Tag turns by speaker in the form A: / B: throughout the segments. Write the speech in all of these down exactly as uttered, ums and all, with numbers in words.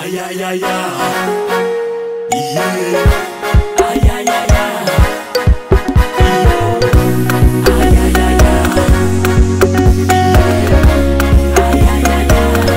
A: Ay, ay, ay, ay. Yeah. Ay, ay, ay, ay. Ay, ay, ay, ay. Ay, ay, ay,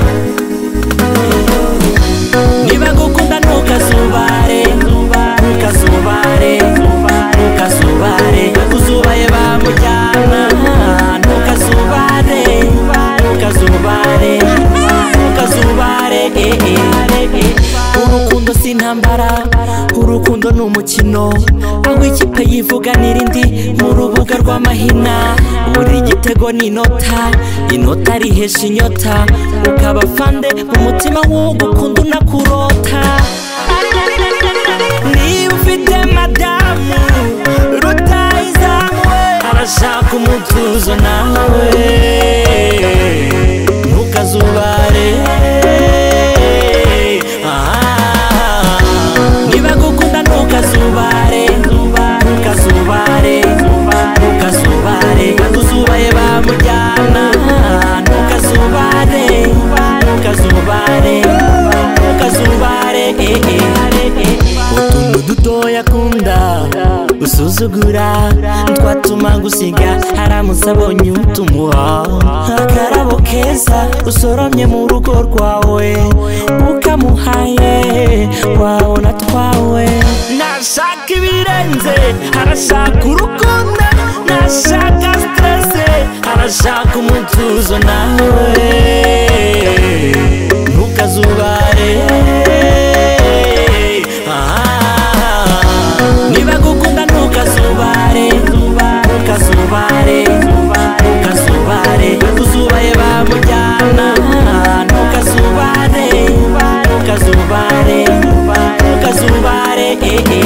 A: ay. Niba gukunda ntukazubare, ntukazubare, ntukazubare, uzubaye bamujyana. Ntukazubare, ntukazubare, ntukazubare, eh, eh. Urukundo si intambara, urukundo ni umukino, aho ikipe yivuganira indi mu rubuga rw'amahina. Buri gitego ni inota, inota rihesha inyota, ukaba fande mu mutima w'ugukunda unakurota. Niba ufite madamu rutahizamu, arashaka umutuzo nawe, ntukazubare. Niba gukunda ntukazubare, ntukazubare, ntukazubare, uzubaye bamujyana. Ntukazubare, ntukazubare, ntukazubare, eh, eh. Utuntu dutoya akunda usuzugura, twatuma gusiga haramutse abonye utumuha. Akarabo keza usoromye mu rugo rwawe, ukamuhaye wabona twawe. Nashaka ibirenze, arashaka urukundo, nashaka stress, arashaka umutuzo nawe. Ntukazubare. Niba gukunda ntukazubare, ntukazubare, ntukazubare, uzubaye bamujyana. Ntukazubare, ntukazubare, ntukazubare, eh, eh.